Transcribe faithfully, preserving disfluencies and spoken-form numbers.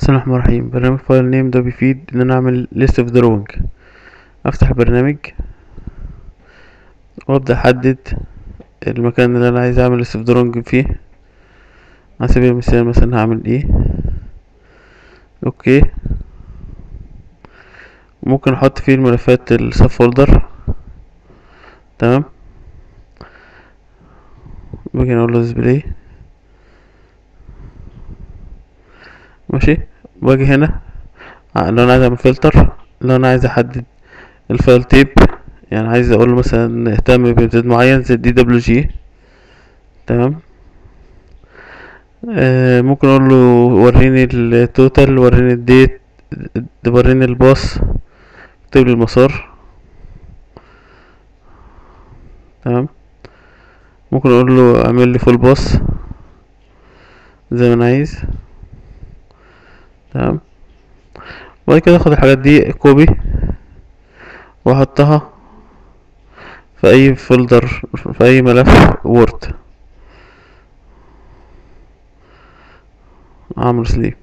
بسم الله الرحمن الرحيم. برنامج فايل نيم ده بيفيد ان انا اعمل ليست اوف دروينج. افتح البرنامج وابدا احدد المكان اللي انا عايز اعمل ليست اوف دروينج فيه. على سبيل المثال مثلا هعمل ايه، اوكي. ممكن احط فيه الملفات السب فولدر، تمام. ممكن اقول له ديسبلاي، ماشي. واجي هنا لو انا عايز اعمل فلتر، لو انا عايز احدد الفايل تيب، يعني عايز اقول له مثلا اهتم بامتداد معين زي دي دبليو جي، تمام. آه ممكن اقول له وريني التوتال، وريني الديت، وريني الباص، اكتب لي المسار، تمام. ممكن اقول له اعمل لي فول باص زي ما انا عايز، تمام. وبعد كده اخد الحاجات دي كوبي واحطها في اي فولدر، في اي ملف وورد، اعمل سليب.